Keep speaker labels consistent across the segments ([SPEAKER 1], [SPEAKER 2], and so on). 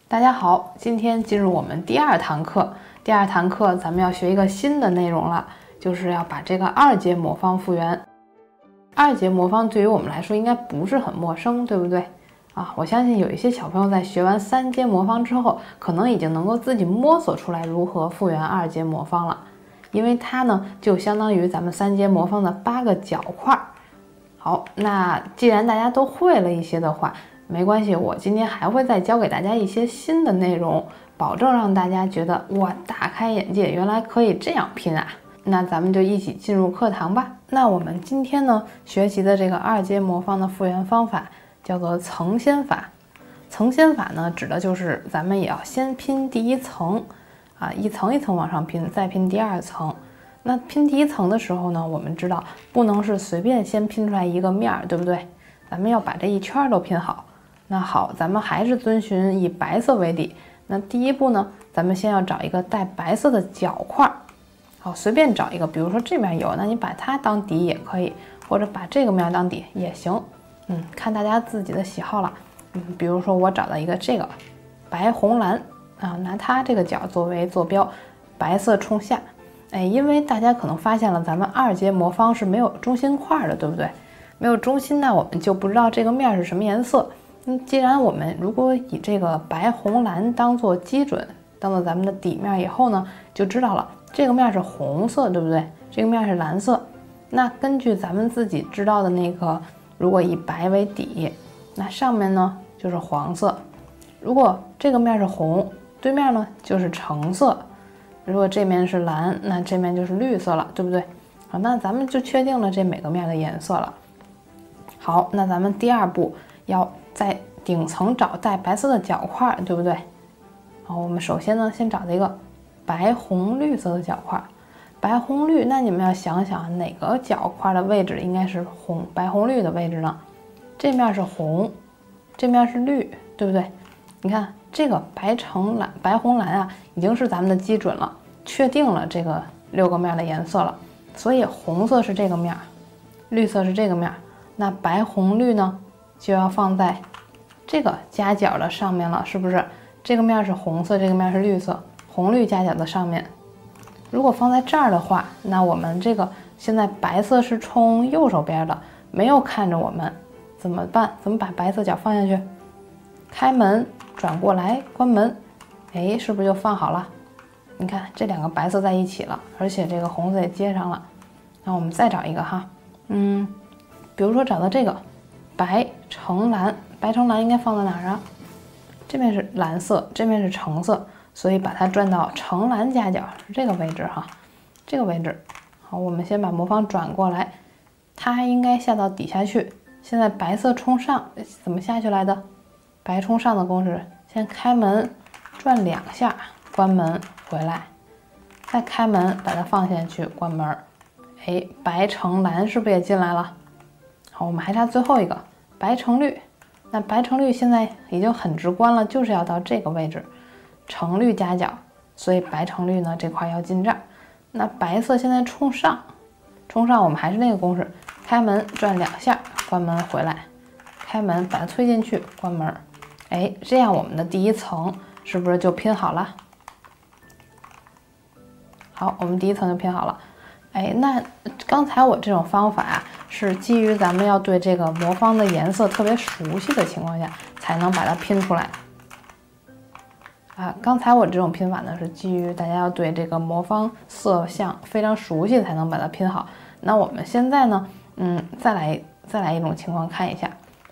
[SPEAKER 1] 大家好，今天进入我们第二堂课。第二堂课咱们要学一个新的内容了，就是要把这个二阶魔方复原。二阶魔方对于我们来说应该不是很陌生，对不对？我相信有一些小朋友在学完三阶魔方之后，可能已经能够自己摸索出来如何复原二阶魔方了，因为它呢就相当于咱们三阶魔方的8个角块。好，那既然大家都会了一些的话，没关系，我今天还会再教给大家一些新的内容，保证让大家觉得哇，大开眼界，原来可以这样拼啊！那咱们就一起进入课堂吧。那我们今天呢学习的这个二阶魔方的复原方法叫做层先法。层先法呢指的就是咱们也要先拼第一层一层一层往上拼，再拼第二层。那拼第一层的时候呢，我们知道不能是随便先拼出来一个面儿，对不对？咱们要把这一圈都拼好。那好，咱们还是遵循以白色为底。那第一步呢，咱们先要找一个带白色的角块。好，随便找一个，比如说这面有，那你把它当底也可以，或者把这个面当底也行。看大家自己的喜好了。比如说我找到一个这个白红蓝拿它这个角作为坐标，白色冲下。因为大家可能发现了，咱们二阶魔方是没有中心块的，对不对？没有中心，那我们就不知道这个面是什么颜色。既然我们如果以这个白红蓝当做基准，当做咱们的底面以后呢，就知道了这个面是红色，对不对？这个面是蓝色。那根据咱们自己知道的那个，如果以白为底，那上面呢就是黄色。如果这个面是红，对面呢就是橙色。如果这面是蓝，那这面就是绿色了，对不对？好，那咱们就确定了这每个面的颜色了。好，那咱们第二步要在顶层找带白色的角块，对不对？好，我们首先呢，先找一个白红绿色的角块。白红绿，那你们要想想哪个角块的位置应该是白红绿的位置呢？这面是红，这面是绿，对不对？你看这个白红蓝已经是咱们的基准了，确定了这个6个面的颜色了。所以红色是这个面，绿色是这个面。那白红绿呢，就要放在这个夹角的上面了，是不是？这个面是红色，这个面是绿色，红绿夹角的上面。如果放在这儿的话，那我们这个现在白色是冲右手边的，没有看着我们，怎么办？怎么把白色角放下去？开门，转过来，关门，是不是就放好了？你看这2个白色在一起了，而且这个红色也接上了。那我们再找一个哈，比如说找到这个白橙蓝，白橙蓝应该放在哪儿啊？这边是蓝色，这边是橙色，所以把它转到橙蓝夹角是这个位置哈，这个位置。好，我们先把魔方转过来，它应该下到底下去。现在白色冲上，怎么下去来的？白冲上的公式，先开门转2下，关门回来，再开门把它放下去，关门。白橙蓝是不是也进来了？好，我们还差最后一个白橙绿。那白橙绿现在已经很直观了，就是要到这个位置，橙绿夹角，所以白橙绿呢这块要进这儿。那白色现在冲上我们还是那个公式，开门转2下，关门回来，开门把它推进去，关门。这样我们的第一层是不是就拼好了？好，我们第一层就拼好了。那刚才我这种方法是基于咱们要对这个魔方的颜色特别熟悉的情况下才能把它拼出来。刚才我这种拼法呢是基于大家要对这个魔方色相非常熟悉才能把它拼好。那我们现在呢，再来一种情况看一下。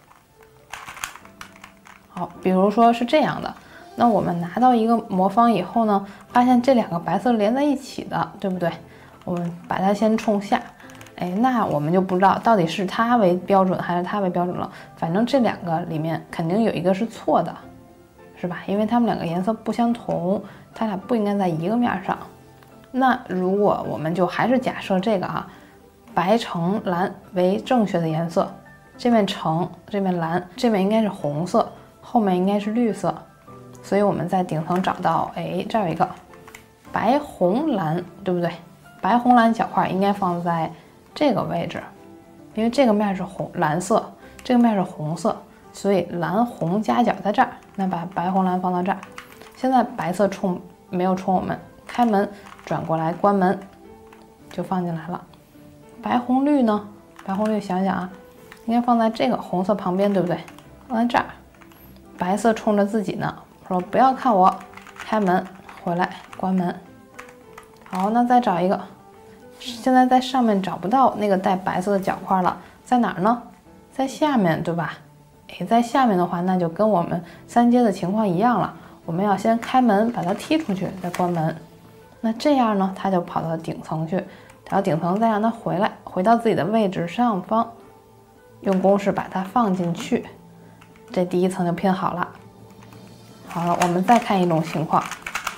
[SPEAKER 1] 好，比如说是这样的，那我们拿到一个魔方以后呢，发现这2个白色连在一起的，对不对？我们把它先冲下，那我们就不知道到底是它为标准还是它为标准了。反正这2个里面肯定有一个是错的，是吧？因为它们2个颜色不相同，它俩不应该在一个面上。那如果我们就还是假设这个白橙蓝为正确的颜色，这面橙，这面蓝，这面应该是红色，后面应该是绿色。所以我们在顶层找到，这儿有一个白红蓝，对不对？白红蓝角块应该放在这个位置，因为这个面是蓝色，这个面是红色， 所以蓝红夹角在这儿，那把白红蓝放到这儿。现在白色没有冲我们，开门转过来关门就放进来了。白红绿呢？白红绿想想啊，应该放在这个红色旁边，对不对？放在这儿，白色冲着自己呢，说不要看我，开门回来关门。好，那再找一个，现在在上面找不到那个带白色的角块了，在哪儿呢？在下面，对吧？在下面的话，那就跟我们3阶的情况一样了。我们要先开门把它踢出去，再关门。那这样呢，它就跑到顶层去，跑到顶层再让它回到自己的位置上方，用公式把它放进去。这第一层就拼好了。好了，我们再看一种情况。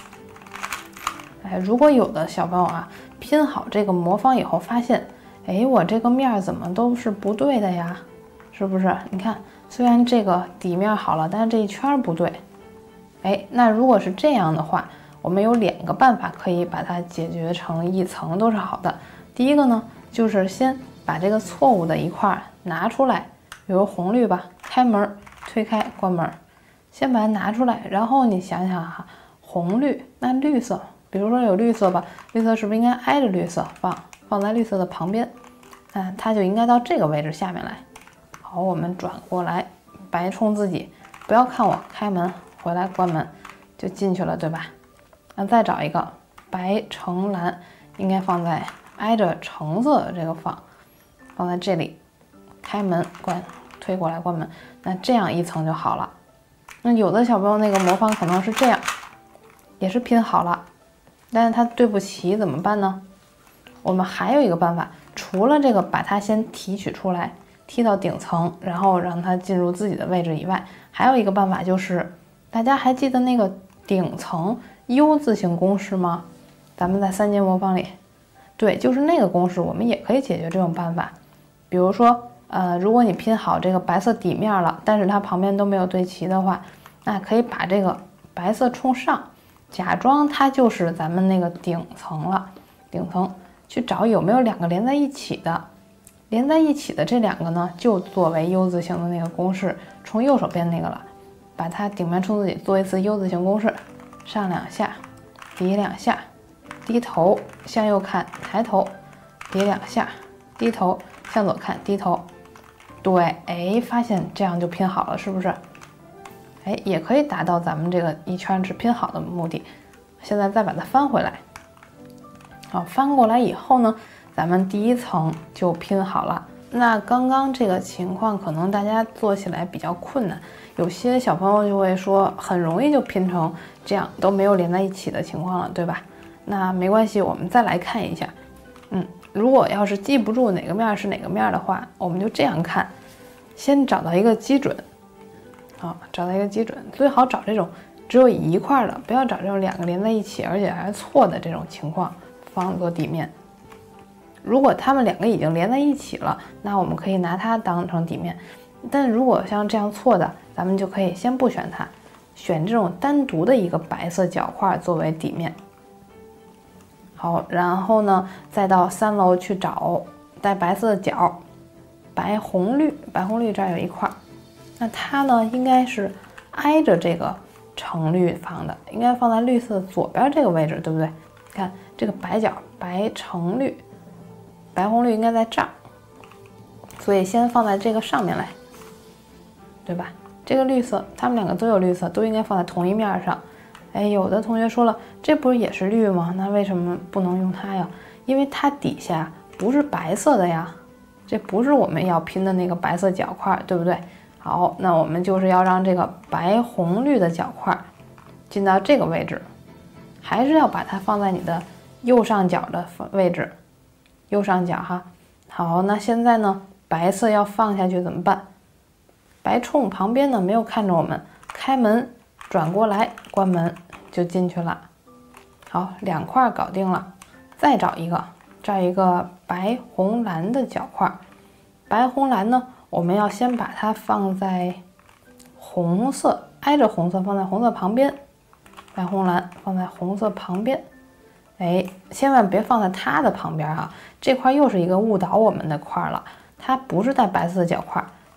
[SPEAKER 1] 如果有的小朋友啊，拼好这个魔方以后发现，我这个面怎么都是不对的呀？是不是？你看，虽然这个底面好了，但是这一圈不对。那如果是这样的话，我们有2个办法可以把它解决成一层都是好的。第一个呢，就是先把这个错误的一块拿出来，比如红绿吧，开门、推开、关门，先把它拿出来，然后你想想哈，红绿，那绿色，比如说有绿色吧，绿色是不是应该挨着绿色放在绿色的旁边？它就应该到这个位置下面来。好，我们转过来，白冲自己，不要看我，开门回来关门就进去了，对吧？那再找一个白橙蓝，应该放在挨着橙色的这个放在这里，开门关，推过来关门，那这样一层就好了。那有的小朋友那个魔方可能是这样，也是拼好了，但是它对不齐怎么办呢？我们还有一个办法，除了这个把它先提取出来，踢到顶层，然后让它进入自己的位置以外，还有一个办法就是，大家还记得那个顶层 U 字形公式吗？咱们在3阶魔方里，对，就是那个公式，我们也可以解决这种办法。比如说，如果你拼好这个白色底面了，但是它旁边都没有对齐的话，那可以把这个白色冲上，假装它就是咱们那个顶层了，顶层去找有没有2个连在一起的。连在一起的这2个呢，就作为 U 字形的那个公式，冲右手边那个了。把它顶面冲自己做一次 U 字形公式，上2下，抵2下，低头向右看，抬头，抵2下，低头向左看，低头。对，发现这样就拼好了，是不是？也可以达到咱们这个一圈是拼好的目的。现在再把它翻回来，好，翻过来以后呢，咱们第一层就拼好了。那刚刚这个情况可能大家做起来比较困难，有些小朋友就会说很容易就拼成这样都没有连在一起的情况了，对吧？那没关系，我们再来看一下。如果要是记不住哪个面是哪个面的话，我们就这样看，先找到一个基准。好，找到一个基准，最好找这种只有一块的，不要找这种2个连在一起而且还是错的这种情况放做底面。如果它们2个已经连在一起了，那我们可以拿它当成底面。但如果像这样错的，咱们就可以先不选它，选这种单独的一个白色角块作为底面。好，然后呢，再到3楼去找带白色的角，白红绿，白红绿这儿有一块，那它呢应该是挨着这个橙绿放的，应该放在绿色左边这个位置，对不对？看这个白角，白橙绿。白红绿应该在这儿，所以先放在这个上面来，对吧？这个绿色，它们2个都有绿色，都应该放在同一面上。有的同学说了，这不是也是绿吗？那为什么不能用它呀？因为它底下不是白色的呀，这不是我们要拼的那个白色角块，对不对？好，那我们就是要让这个白红绿的角块进到这个位置，还是要把它放在你的右上角的位置。右上角哈，好，那现在呢，白色要放下去怎么办？白冲旁边呢没有看着我们，开门转过来关门就进去了。好，2块搞定了，再找一个，这儿一个白红蓝的角块。白红蓝呢，我们要先把它放在红色，挨着红色，放在红色旁边。白红蓝放在红色旁边。千万别放在它的旁边啊！这块又是一个误导我们的块了，它不是带白色的角块，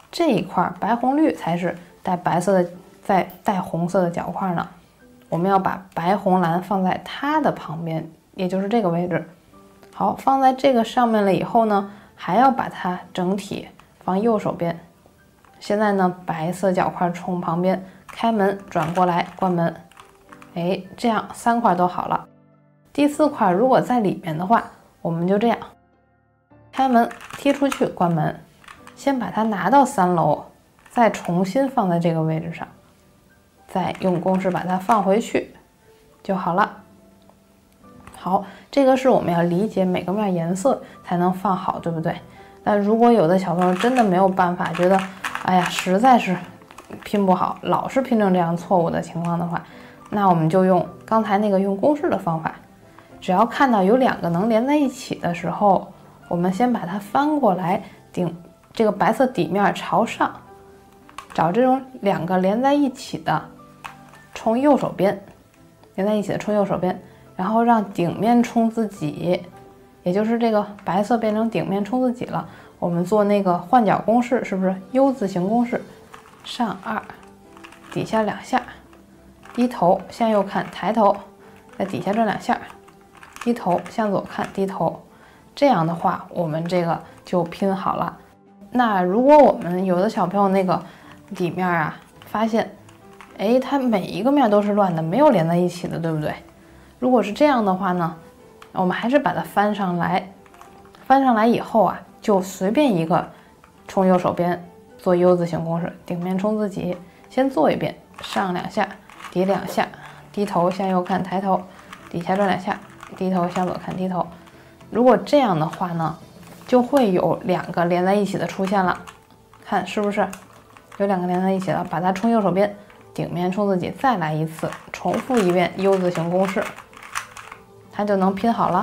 [SPEAKER 1] 这一块白红绿才是带白色的，再带红色的角块呢。我们要把白红蓝放在它的旁边，也就是这个位置。好，放在这个上面了以后呢，还要把它整体放右手边。现在呢，白色角块冲旁边，开门转过来关门。哎，这样3块都好了。第4块如果在里面的话，我们就这样，开门踢出去关门，先把它拿到3楼，再重新放在这个位置上，再用公式把它放回去就好了。好，这个是我们要理解每个面颜色才能放好，对不对？但如果有的小朋友真的没有办法，觉得哎呀实在是拼不好，老是拼成这样错误的情况的话，那我们就用刚才那个用公式的方法，只要看到有2个能连在一起的时候，我们先把它翻过来，这个白色底面朝上，找这种2个连在一起的，冲右手边，连在一起的冲右手边，然后让顶面冲自己，也就是这个白色变成顶面冲自己了。我们做那个换角公式，是不是 U 字形公式？上2，底下2下，低头向右看，抬头，在底下这2下，低头向左看，低头。这样的话，我们这个就拼好了。那如果我们有的小朋友那个底面啊，发现，哎，它每一个面都是乱的，没有连在一起的，对不对？如果是这样的话呢，我们还是把它翻上来。翻上来以后啊，就随便一个冲右手边做 U 字形公式，顶面冲自己，先做一遍，上2下，底2下，低头向右看，抬头，底下这2下，低头向左看，低头。如果这样的话呢，就会有2个连在一起的出现了，看是不是有2个连在一起了？把它冲右手边，顶面冲自己，再来一次，重复一遍 U 字形公式，它就能拼好了。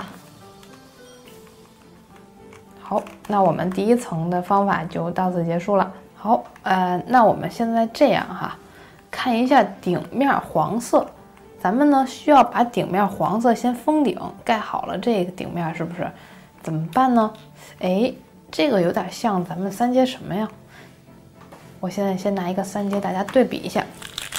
[SPEAKER 1] 好，那我们第1层的方法就到此结束了。好，那我们现在这样哈，看一下顶面黄色，咱们呢需要把顶面黄色先封顶，盖好了这个顶面，是不是？怎么办呢？哎，这个有点像咱们3阶什么呀？我现在先拿一个3阶，大家对比一下。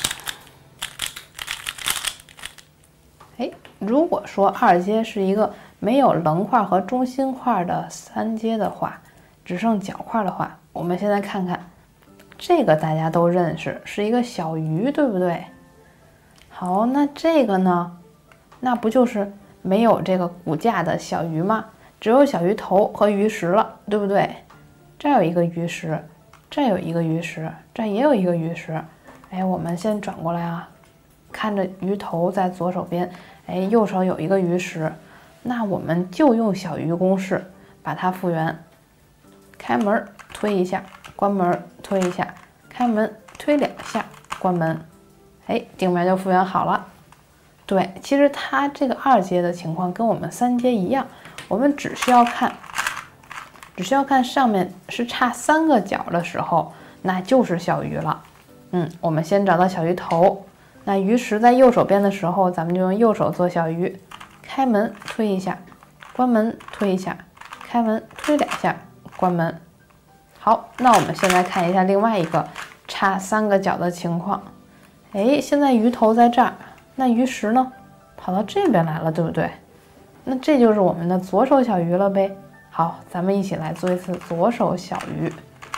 [SPEAKER 1] 哎，如果说2阶是一个没有棱块和中心块的3阶的话，只剩角块的话，我们现在看看这个大家都认识，是一个小鱼，对不对？好，那这个呢，那不就是没有这个骨架的小鱼吗？只有小鱼头和鱼食了，对不对？这儿有一个鱼食，这儿有一个鱼食，这儿也有一个鱼食。哎，我们先转过来啊，看着鱼头在左手边，哎，右手有一个鱼食，那我们就用小鱼公式把它复原。开门推一下，关门推一下，开门推2下，关门。哎，顶面就复原好了。对，其实它这个2阶的情况跟我们3阶一样，我们只需要看上面是差3个角的时候，那就是小鱼了。我们先找到小鱼头，那鱼食在右手边的时候，咱们就用右手做小鱼。开门推一下，关门推一下，开门推2下，关门。好，那我们现在看一下另外一个差3个角的情况。哎，现在鱼头在这儿，那鱼食呢跑到这边来了，对不对？那这就是我们的左手小鱼了呗。好，咱们一起来做一次左手小鱼，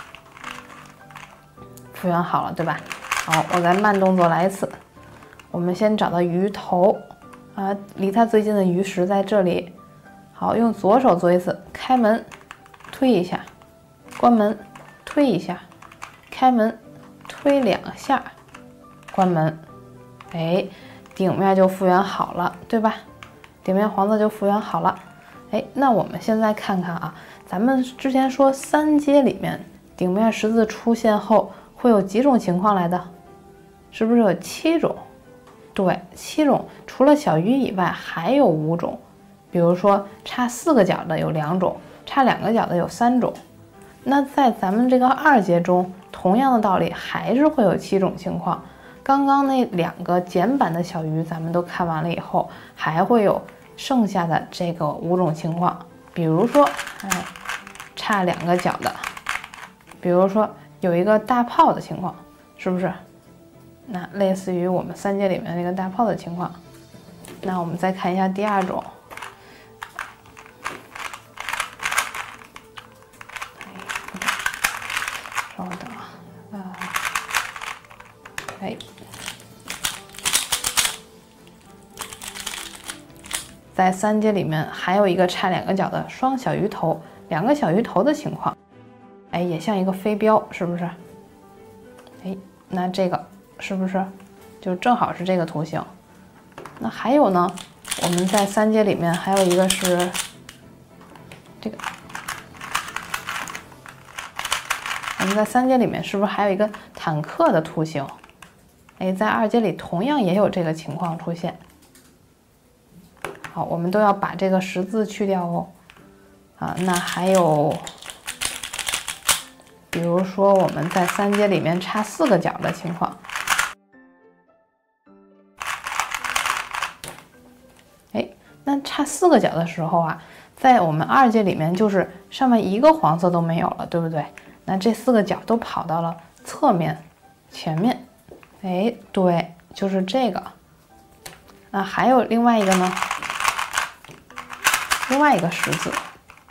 [SPEAKER 1] 复原好了，对吧？好，我再慢动作来一次。我们先找到鱼头啊，离它最近的鱼食在这里。好，用左手做一次，开门推一下，关门推一下，开门推2下，关门。哎，顶面就复原好了，对吧？顶面黄色就复原好了。哎，那我们现在看看啊，咱们之前说3阶里面顶面十字出现后会有几种情况来的？是不是有7种？对，7种，除了小鱼以外还有5种。比如说差4个角的有2种，差2个角的有3种。那在咱们这个2阶中，同样的道理还是会有7种情况。刚刚那2个简版的小鱼咱们都看完了以后，还会有剩下的这个5种情况。比如说，差2个角的，比如说有一个大泡的情况，是不是？那类似于我们3阶里面那个大泡的情况。那我们再看一下第2种。稍等啊，在3阶里面还有一个差2个角的双小鱼头，2个小鱼头的情况，也像一个飞镖，是不是？那这个是不是就正好是这个图形？那还有呢，我们在3阶里面还有一个是这个，我们在3阶里面是不是还有一个坦克的图形？在2阶里同样也有这个情况出现。好，我们都要把这个十字去掉哦。那还有，比如说我们在3阶里面差4个角的情况。那差4个角的时候啊，在我们2阶里面就是上面一个黄色都没有了，对不对？那这4个角都跑到了侧面、前面。对，就是这个。那还有另外一个呢？另外一个十字，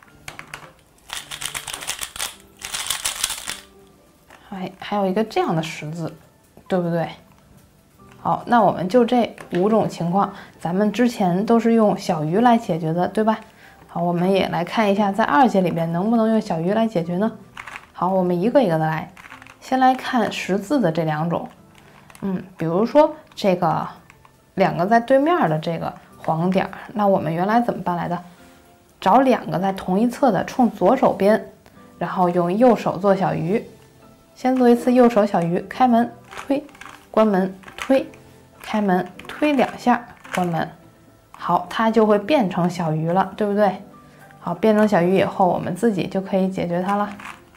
[SPEAKER 1] 还有一个这样的十字，对不对？好，那我们就这5种情况，咱们之前都是用小鱼来解决的，对吧？好，我们也来看一下，在2阶里边能不能用小鱼来解决呢？好，我们一个一个的来，先来看十字的这2种。比如说这个2个在对面的这个黄点，那我们原来怎么办来的？找2个在同一侧的，冲左手边，然后用右手做小鱼。先做一次右手小鱼，开门推，关门推，开门推2下，关门。好，它就会变成小鱼了，对不对？好，变成小鱼以后，我们自己就可以解决它了。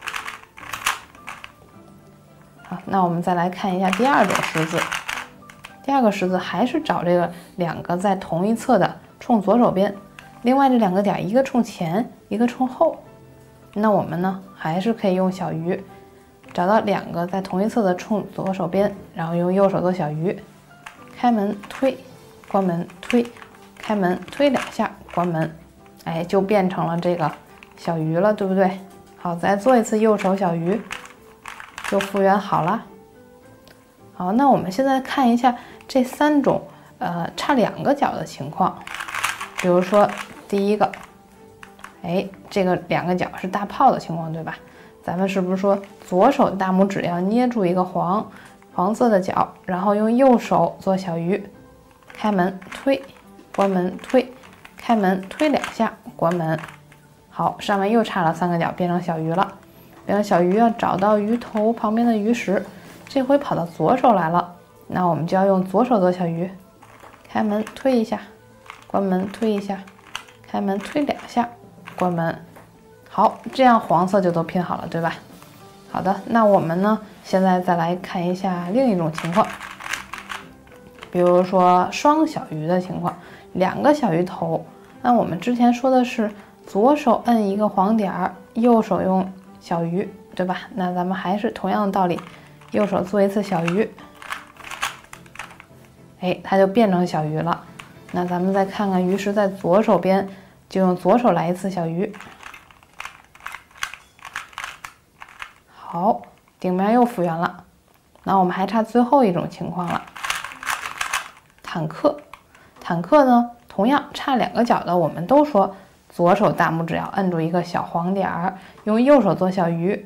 [SPEAKER 1] 好，那我们再来看一下第2种十字。第2个十字还是找这个2个在同一侧的，冲左手边。另外这2个点，一个冲前，一个冲后。那我们呢，还是可以用小鱼，找到2个在同一侧的，冲左手边，然后用右手做小鱼，开门推，关门推，开门推2下，关门，就变成了这个小鱼了，对不对？好，再做一次右手小鱼，就复原好了。好，那我们现在看一下这3种差2个角的情况。比如说第一个，这个2个角是大炮的情况，对吧？咱们是不是说左手大拇指要捏住一个黄色的角，然后用右手做小鱼，开门推，关门推，开门推2下，关门。好，上面又差了3个角，变成小鱼了。变成小鱼要找到鱼头旁边的鱼食，这回跑到左手来了，那我们就要用左手做小鱼，开门推一下，关门推一下，开门推2下，关门。好，这样黄色就都拼好了，对吧？好的，那我们呢，现在再来看一下另一种情况，比如说双小鱼的情况，2个小鱼头。那我们之前说的是左手摁一个黄点，右手用小鱼，对吧？那咱们还是同样的道理，右手做一次小鱼，它就变成小鱼了。那咱们再看看鱼食在左手边，就用左手来一次小鱼。好，顶面又复原了。那我们还差最后一种情况了，坦克。坦克呢，同样差2个角的，我们都说左手大拇指要摁住一个小黄点儿，用右手做小鱼。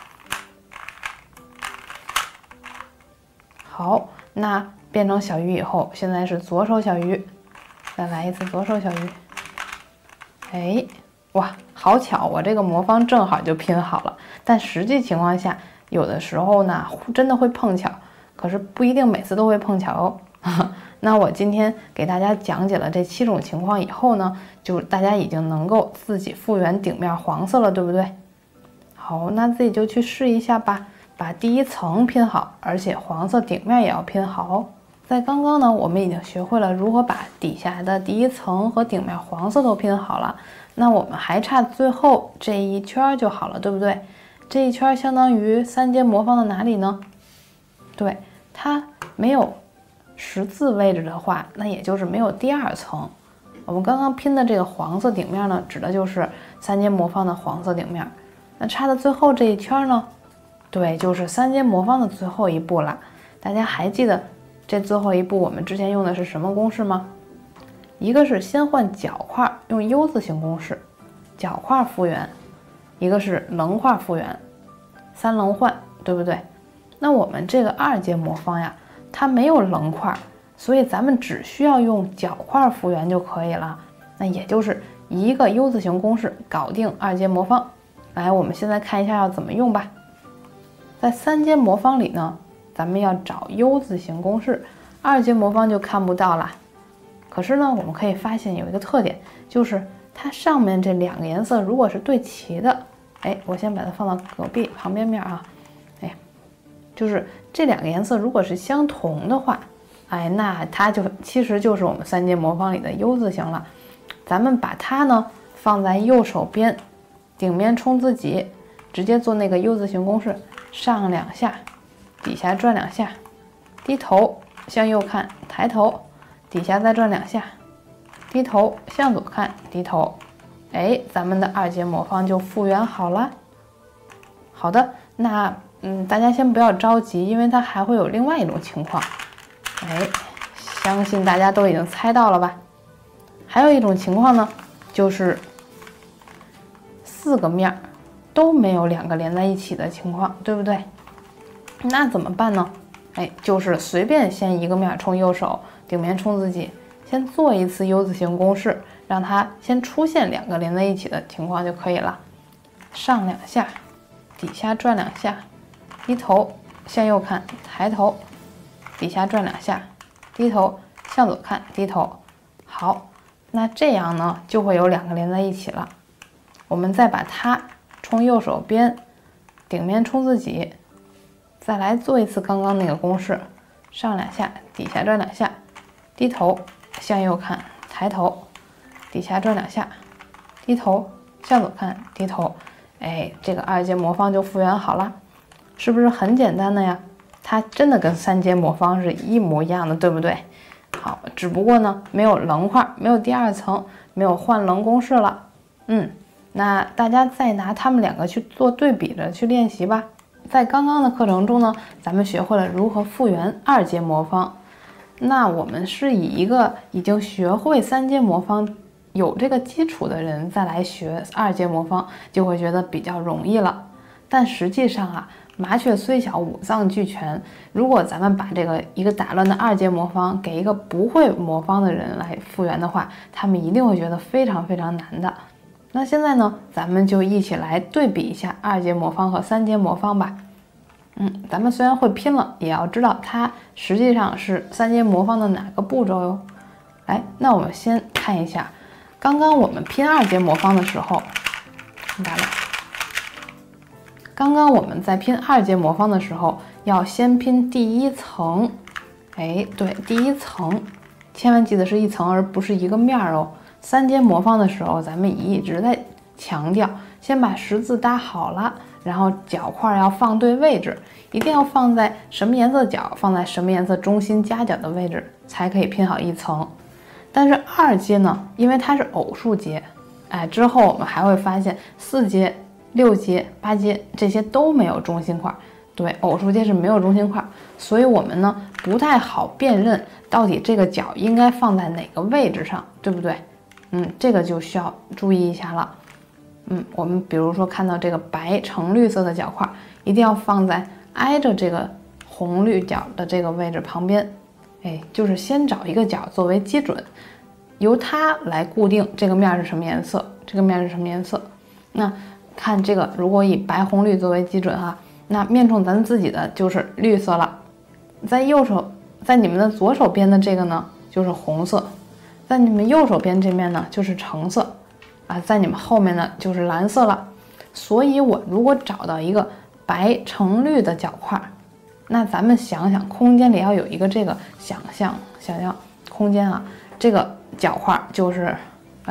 [SPEAKER 1] 好，那变成小鱼以后，现在是左手小鱼，再来一次左手小鱼。哇，好巧，我这个魔方正好就拼好了。但实际情况下，有的时候呢，真的会碰巧，可是不一定每次都会碰巧哦。那我今天给大家讲解了这7种情况以后呢，就大家已经能够自己复原顶面黄色了，对不对？好，那自己就去试一下吧，把第1层拼好，而且黄色顶面也要拼好哦。在刚刚呢，我们已经学会了如何把底下的第1层和顶面黄色都拼好了，那我们还差最后这一圈就好了，对不对？ 这一圈相当于三阶魔方的哪里呢？对，它没有十字位置的话，那也就是没有第二层。我们刚刚拼的这个黄色顶面呢，指的就是三阶魔方的黄色顶面。那插的最后这一圈呢，对，就是三阶魔方的最后一步了。大家还记得这最后一步我们之前用的是什么公式吗？一个是先换角块，用 U 字形公式，角块复原；一个是棱块复原，三棱换，对不对？那我们这个二阶魔方呀，它没有棱块，所以咱们只需要用角块复原就可以了。那也就是一个 U 字形公式搞定二阶魔方。来，我们现在看一下要怎么用吧。在三阶魔方里呢，咱们要找 U 字形公式，二阶魔方就看不到了。可是呢，我们可以发现有一个特点，就是它上面这两个颜色如果是对齐的，我先把它放到隔壁旁边面啊，就是这两个颜色如果是相同的话，那它其实就是我们三阶魔方里的 U 字形了。咱们把它呢放在右手边，顶面冲自己，直接做那个 U 字形公式，上两下，底下转两下，低头向右看，抬头，底下再转两下，低头向左看，低头，咱们的二阶魔方就复原好了。好的，那大家先不要着急，因为它还会有另外一种情况。相信大家都已经猜到了吧？还有一种情况呢，就是4个面都没有2个连在一起的情况，对不对？那怎么办呢？就是随便先一个面冲右手，顶面冲自己，先做一次 U 字形公式，让它先出现2个连在一起的情况就可以了。上两下，底下转两下，低头向右看，抬头，底下转两下，低头向左看，低头。好，那这样呢就会有2个连在一起了。我们再把它冲右手边，顶面冲自己，再来做一次刚刚那个公式，上两下，底下转两下，低头向右看，抬头，底下转两下，低头向左看，低头。这个二阶魔方就复原好了，是不是很简单的呀？它真的跟三阶魔方是一模一样的，对不对？好，只不过呢没有棱块，没有第二层，没有换棱公式了。那大家再拿它们2个去做对比着去练习吧。在刚刚的课程中呢，咱们学会了如何复原二阶魔方。那我们是以一个已经学会三阶魔方有这个基础的人再来学二阶魔方，就会觉得比较容易了。但实际上啊，麻雀虽小，五脏俱全。如果咱们把这个一个打乱的二阶魔方给一个不会魔方的人来复原的话，他们一定会觉得非常非常难的。那现在呢，咱们就一起来对比一下二阶魔方和三阶魔方吧。咱们虽然会拼了，也要知道它实际上是三阶魔方的哪个步骤哟。那我们先看一下，刚刚我们拼二阶魔方的时候，刚刚我们在拼二阶魔方的时候，要先拼第一层。对，第一层，千万记得是一层，而不是一个面哦。三阶魔方的时候，咱们一直在强调，先把十字搭好了，然后角块要放对位置，一定要放在什么颜色角，放在什么颜色中心夹角的位置，才可以拼好一层。但是二阶呢，因为它是偶数阶，之后我们还会发现4阶、6阶、8阶这些都没有中心块。对，偶数阶是没有中心块，所以我们呢不太好辨认到底这个角应该放在哪个位置上，对不对？这个就需要注意一下了。我们比如说看到这个白橙绿色的角块，一定要放在挨着这个红绿角的这个位置旁边。就是先找一个角作为基准，由它来固定这个面是什么颜色，这个面是什么颜色。那看这个，如果以白红绿作为基准哈，那面冲咱自己的就是绿色了。在你们的左手边的这个呢就是红色，在你们右手边这面呢就是橙色在你们后面呢就是蓝色了。所以我如果找到一个白橙绿的角块，那咱们想想空间里要有一个这个想象空间啊，这个角块就是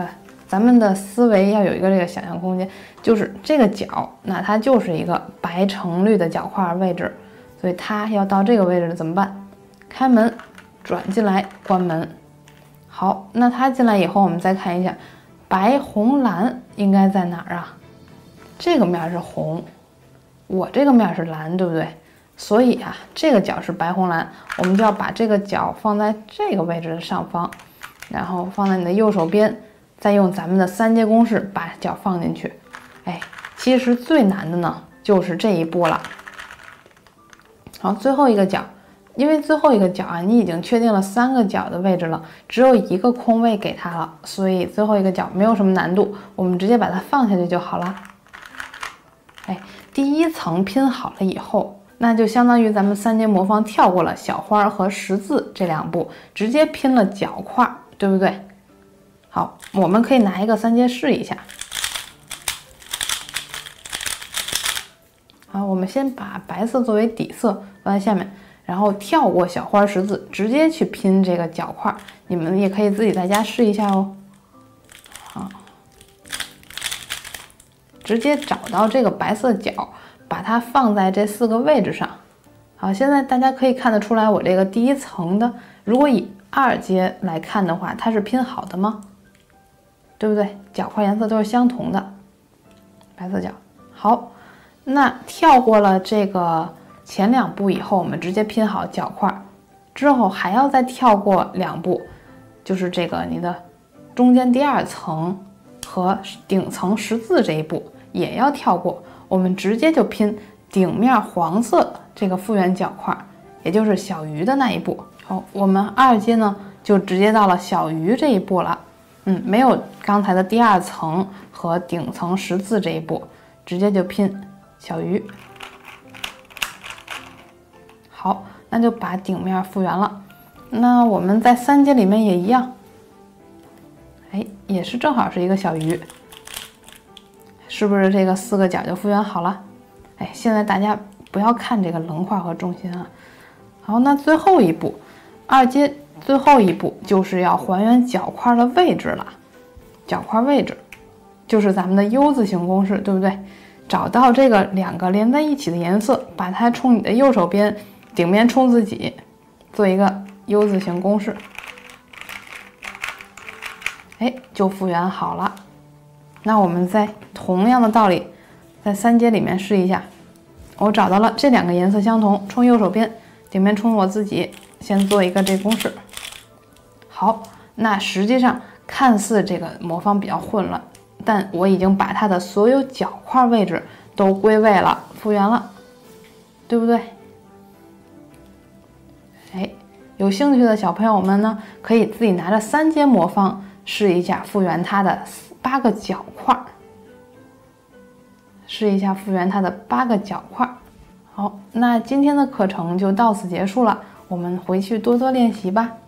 [SPEAKER 1] 咱们的思维要有一个这个想象空间，就是这个角，那它就是一个白橙绿的角块位置，所以它要到这个位置怎么办？开门，转进来，关门。好，那它进来以后，我们再看一下，白红蓝应该在哪儿啊？这个面是红，我这个面是蓝，对不对？所以啊，这个角是白红蓝，我们就要把这个角放在这个位置的上方，然后放在你的右手边，再用咱们的3阶公式把角放进去。哎，其实最难的呢就是这一步了。好，最后一个角，因为最后一个角啊，你已经确定了3个角的位置了，只有一个空位给它了，所以最后一个角没有什么难度，我们直接把它放下去就好了。哎，第一层拼好了以后，那就相当于咱们3阶魔方跳过了小花和十字这2步，直接拼了角块，对不对？好，我们可以拿一个3阶试一下。好，我们先把白色作为底色放在下面，然后跳过小花十字，直接去拼这个角块。你们也可以自己在家试一下哦。好，直接找到这个白色角，把它放在这4个位置上。好，现在大家可以看得出来，我这个第一层的，如果以2阶来看的话，它是拼好的吗？对不对？角块颜色都是相同的，白色角。好，那跳过了这个前2步以后，我们直接拼好角块，之后还要再跳过2步，就是这个你的中间第2层和顶层十字这一步也要跳过，我们直接就拼顶面黄色这个复原角块，也就是小鱼的那一步。好，我们2阶呢就直接到了小鱼这一步了。没有刚才的第2层和顶层十字这一步，直接就拼小鱼。好，那就把顶面复原了。那我们在3阶里面也一样，哎，也是正好是一个小鱼，是不是这个4个角就复原好了？哎，现在大家不要看这个棱块和重心啊。好，那最后一步，2阶最后一步就是要还原角块的位置了。角块位置就是咱们的 U 字形公式，对不对？找到这个2个连在一起的颜色，把它冲你的右手边，顶面冲自己，做一个 U 字形公式。哎，就复原好了。那我们在同样的道理，在3阶里面试一下。我找到了这2个颜色相同，冲右手边，顶面冲我自己，先做一个这公式。好，那实际上看似这个魔方比较混乱，但我已经把它的所有角块位置都归位了，复原了，对不对？哎，有兴趣的小朋友们呢，可以自己拿着3阶魔方试一下复原它的8个角块，试一下复原它的8个角块。好，那今天的课程就到此结束了，我们回去多多练习吧。